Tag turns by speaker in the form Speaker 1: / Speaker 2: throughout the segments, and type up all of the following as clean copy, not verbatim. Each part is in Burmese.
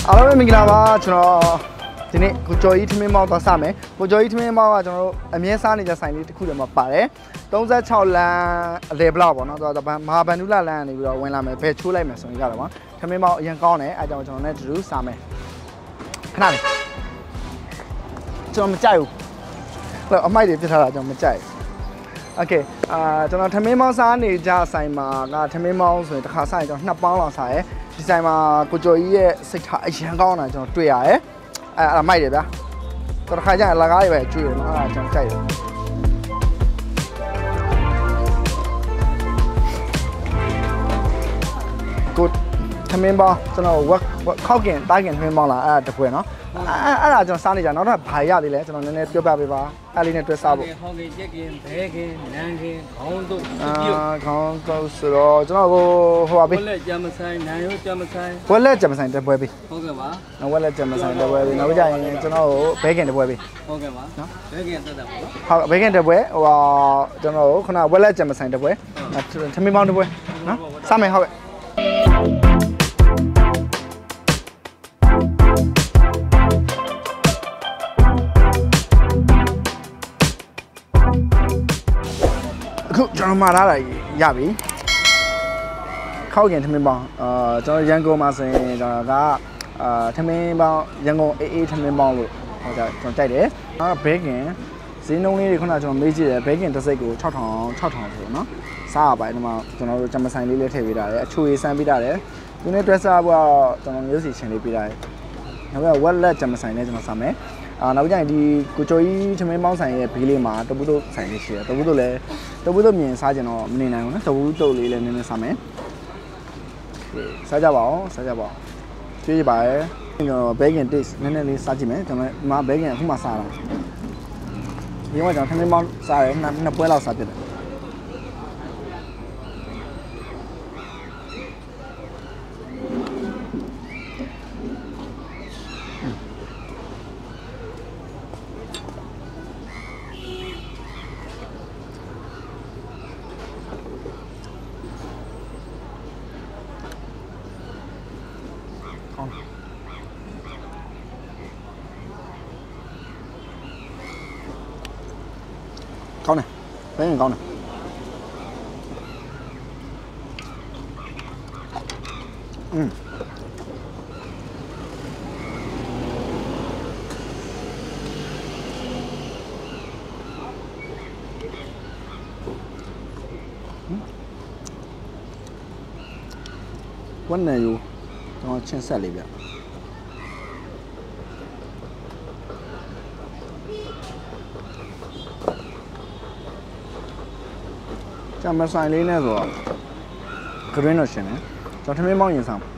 Speaker 1: အားလုံးပဲမင်္ဂလာပါကျွန်တော်ဒီနေ့ကိုကျော်ကြီးထမင်းမောင်းသွားစမယ်ကိုကျော်ကြီးထမင်းမောင်းကကျွန်တော်တို့အမြဲစားနေကြဆိုင်လေးတစ်ခုတည်းမှာပါတယ်36လမ်းအလဲဘလောက်ပေါ့နော်သူကမဟာဗန္ဓုလလမ်းကနေပြီးတော့ဝင်လာမယ်ဘယ်ချိုးလိုက်မယ်ဆိုရင်ကြတော့ပါထမင်းမောင်းအရင်ကောင်းတယ်အဲကြောင့်ကျွန်တော်နဲ့တူတူစားမယ်ခဏလေးကျွန်တော်မကြိုက်ဘူးတော့အမိုက်တွေပြစ်ထားတာကျွန်တော်မကြိုက်โอเคကျွန်တော်ထမင်းမောင်းစားနေကြဆိုင်မှာကထမင်းမောင်းဆိုရင်တစ်ခါစားရင်ကျွန်တော်2ပေါင်းလောက်စားရဲဒီဆိုင်မှာကိုကျော်ကြီးရဲ့စိတ်ထားအရန်ကောင်းတာကျွန်တော်တွေ့ရတယ်အဲ့မိုက်တယ်ဗျာတော်တစ်ခါကျရင်အလကားတွေပဲကျွေးတယ်နော်အဲ့ဒါကျွန်တော်ကြိုက်တယ်ကိုထမင်းပေါင်းကျွန်တော်ခောက်ကင်တားကင်ထမင်းပေါင်းလားအဲ့ဒါတပွဲနော်အဲ့ဒါကျွန်တော်စားနေကြနောက်တော့ဘာရသေးလဲကျွန်တော်နည်းနည်းပြောပြပေးပါအဲ့လေးနဲ့တွဲစားဖို့
Speaker 2: ခောက်ကင်ချက်ကင်ဘဲကင်နန်းကင်ခေါင်းတို့
Speaker 1: ခေါင်းတို့ဆိုတော့ကျွန်တော်ဟိုပါပြီ
Speaker 2: ဝက်လက်ကြမ်းမဆိုင်နန်းရိုးကြမ်းမဆိုင်
Speaker 1: ဝက်လက်ကြမ်းမဆိုင်တပွဲပြီ
Speaker 2: ဟုတ်ကဲ့ပါ
Speaker 1: ဝက်လက်ကြမ်းမဆိုင်တပွဲပြီနောက်ကြရင်ကျွန်တော်ဘဲကင်တပွဲပြီ
Speaker 2: ဟုတ်ကဲ့ပါနော်ဘဲကင်တက်တာပေါ့
Speaker 1: ဟုတ်ဘဲကင်တပွဲဟိုကျွန်တော်ခုနဝက်လက်ကြမ်းမဆိုင်တပွဲထမင်းပေါင်းတပွဲနော်စားမယ်ဟုတ်ကဲ့အခုကျွန်တော်မှာထားတာရပြီခောက်ခင်ထမင်းပေါင်းကျွန်တော်ရန်ကုန်မှာဆိုရင်ကျွန်တော်ကထမင်းပေါင်းရန်ကုန်အေးထမင်းပေါင်းလို့ဟောကျွန်တော်တိုက်တယ်ဘဲကင်ဈေးနှုန်းလေးတွေခုနကျွန်တော်မေးကြည့်တယ်ဘဲကင်တစ်စိတ်ကို6000ဆိုတော့နော်စားရပါတယ်ဒီမှာကျွန်တော်တို့ကြမ်းမဆိုင်လေးထည့်ပေးထားတယ်အချိုရည်စမ်းပေးထားတယ်ဒီနေ့ dress စားဖို့ကျွန်တော်မျိုးစီချင်းလေးပေးထားတယ်နောက်ကဝက်လက်ကြမ်းမဆိုင်လေးကျွန်တော်စားမယ်နောက်ကြရင်ဒီကိုကျော်ကြီးထမင်းပေါင်းဆိုင်ရဲ့ဘေးလေးမှာတပူတို့ဆိုင်လေးရှိတယ်တပူတို့မြင်စားကြတော့မနေနိုင်ဘူးနော်တပူတုတ်လေးလည်းနည်းနည်းစားမယ်စားကြပါအောင်ကျွေးပါရယ်ကျွန်တော်ဘဲကင် taste နည်းနည်းလေးစားကြည့်မယ်ကျွန်တော်ဒီမှာဘဲကင်အခုမှစားတာဒီမှာကျွန်တော်ထမင်းပေါင်းစားတယ်နှစ်ပွဲလောက်စားပြတယ်ကောင်းတယ်ဘယ်ရင်ကောင်းတယ်ဝတ်နေယူတော့ချင်းဆက်လေးဗျကြမ်းမဆိုင်လေးနဲ့ဆိုတော့ဂရင်းတော့ရှင်တယ်ကျွန်တော်ထမင်းမောင်းရင်ဆောင်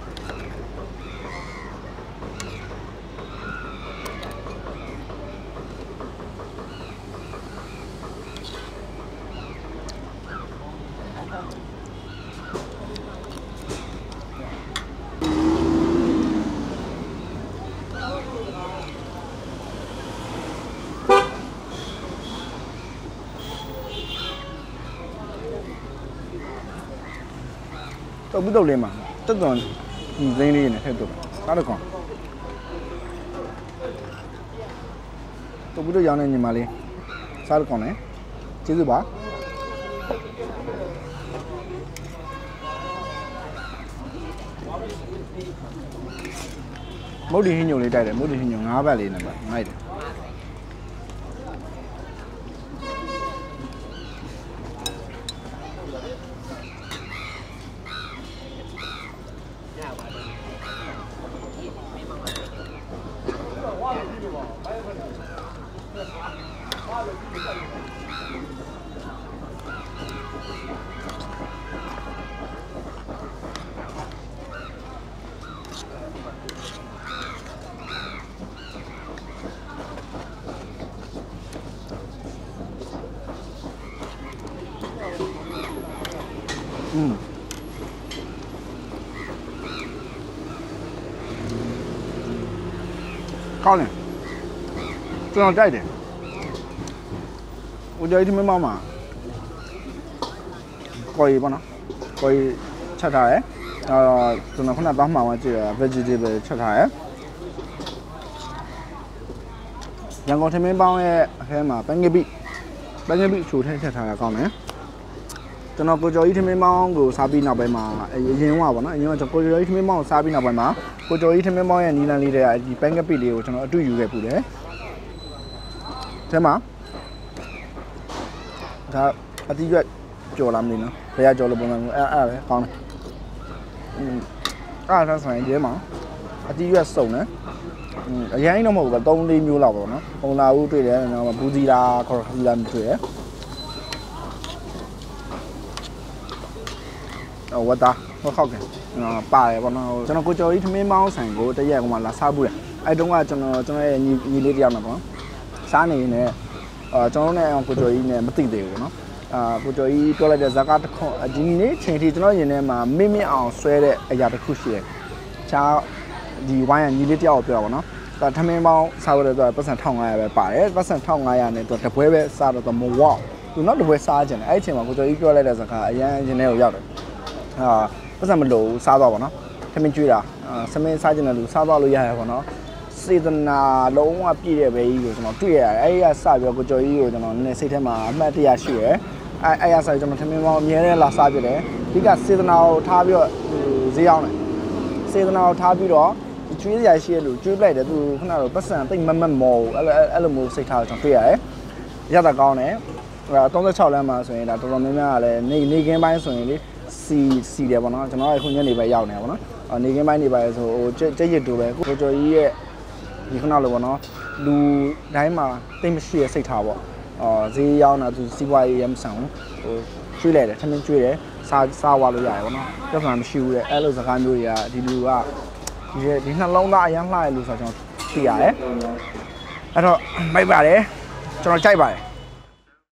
Speaker 1: တော့ဘူးတော့လေးမှာတက်တော်ဇင်းလေးနဲ့ထည့်တော့စားတော့ကောင်းတော့ဘူးတော့ရောင်းနေညီမလေးစားတော့ကောင်းတယ်ကျေးဇူးပါမုတ်ဒီဟင်းညိုလေးတိုက်တယ်မုတ်ဒီဟင်းညို9ဘတ်လေးနဲ့ပါနိုင်တယ်ကောင်းတယ်ကျွန်တော်ကြိုက်တယ်ဦးကျော်ကြီးထမင်းမောင်းမှာကိုယ်ပေါ့နော်ကိုယ်ချက်ထားတယ်ကျွန်တော်ခုနတောင်းမှဝကြည့်ရ vegetable ချက်ထားတယ်ရန်ကုန်ထမင်းပေါင်းရဲ့အခဲမှာပန်းကပိချိုထည့်ထားတာကောင်းတယ်ကျွန်တော်ကိုကျော်ကြီးထမင်းပေါင်းကိုစားပြီးနောက်ပိုင်းမှာအရင်ကပေါ့နော်အရင်ကကိုကျော်ကြီးထမင်းပေါင်းကိုစားပြီးနောက်ပိုင်းမှာကိုကျော်ကြီးထမင်းပေါင်းရဲ့နီလန်လေးတဲ့ဒီပန်းကပိလေးကိုကျွန်တော်အတူယူခဲ့ပူတယ်အဲမှာဒါအတိရွက်ကြော်လာမလို့နော်ဘယ်ကကြော်လို့ပုံစံမျိုးအဲ့ပဲကောင်းတယ်အဲ့ဒါဆိုရင်ဒီမှာအတိရွက်စုံတယ်အရင်တော့မဟုတ်ဘူး3-4မျိုးလောက်ပေါ့နော်ပုံလာဦးတွေ့တယ်နော်ဘူးစီလာခေါ်ဘူးလာတွေ့တယ်ဝတ်တာဟောခောက်တယ်ပါတယ်ပေါ့နော်ကျွန်တော်ကိုကျော်ကြီးထမင်းပေါင်းဆိုင်ကိုတရက်ကမှလာစားဘူးတယ်အဲ့တုန်းကကျွန်တော်ရဲ့ညီလေးတယောက်နဲ့ပေါ့စားနေနေကျွန်တော်နဲ့ကိုကျော်ကြီးနဲ့မသိသေးဘူးပေါ့နော်ကိုကျော်ကြီးပြောလိုက်တဲ့ဇာတ်ကားတစ်ခုဒီနေ့ချိန်ထိကျွန်တော်ရင်ထဲမှာမင်းအောင်ဆွဲတဲ့အရာတစ်ခုရှိတယ်ချာဒီဝိုင်းကညီလေးတယောက်ကိုပြောတာပေါ့နော်ထမင်းပေါင်းစားလို့တော့ပတ်စံ1500ပဲပါတယ်ပတ်စံ1500နဲ့တော့တပွဲပဲစားတော့မဝေါသူနောက်တပွဲစားကြတယ်အဲ့အချိန်မှာကိုကျော်ကြီးပြောလိုက်တဲ့ဇာတ်ကားအရန်ရင်ထဲကိုရောက်တယ်ပတ်စံမလို့စားတော့ပေါ့နော်ထမင်းကျွေးတာစမင်းစားကြတယ်လို့စားတော့လို့ရတယ်ပေါ့နော်စေတနာလုံးဝပြည့်တဲ့ပဲကြီးကိုကျွန်တော်တွေ့ရတယ်အဲ့ဒီကစပြီးတော့ကိုကျော်ကြီးကိုကျွန်တော်နည်းနည်းစိတ်ထဲမှာအမှတ်တရရှိရယ်အဲ့ရဆိုကျွန်တော်ထမင်းပေါင်းအများနဲ့လာစားပြတယ်ဒီကစေတနာကိုထားပြီးတော့ဈေးရောက်တယ်စေတနာကိုထားပြီးတော့ကျွေးစရာရှိရလို့ကျွေးလိုက်တယ်သူခုနကတော့ပတ်စံတိတ်မတ်မော်အဲ့လိုမျိုးစိတ်ထားကျွန်တော်တွေ့ရတယ်ရတာကောင်းတယ်36လမ်းမှာဆိုရင်ဒါတော်တော်များများကလည်းနေကင်းပိုင်းဆိုရင်လေစီတယ်ပေါ့နော်ကျွန်တော်အခုညနေပဲရောက်နေပါပေါ့နော်နေကင်းပိုင်းနေပါဆိုဟိုကြက်ရစ်တူပဲကိုကျော်ကြီးရဲ့ဒီခုနလိုပေါ့နော်လူတိုင်းမှာတိတ်မရှိရစိတ်ထားပေါ့ဈေးရောက်တာသူစီးပွားရေးရမဆောင်ဟိုကျွေးလိုက်တယ်ထမင်းကျွေးတယ်စားဝါလို့ရတယ်ပေါ့နော်ပြဿနာမရှိဘူးတဲ့အဲ့လိုစကားမျိုးတွေကဒီလူကဒီနှလုံးသားအရန်လှရလို့ဆိုတော့ကျွန်တော်သိရတယ်အဲ့တော့မိုက်ပါတယ်ကျွန်တော်ကြိုက်ပါတယ်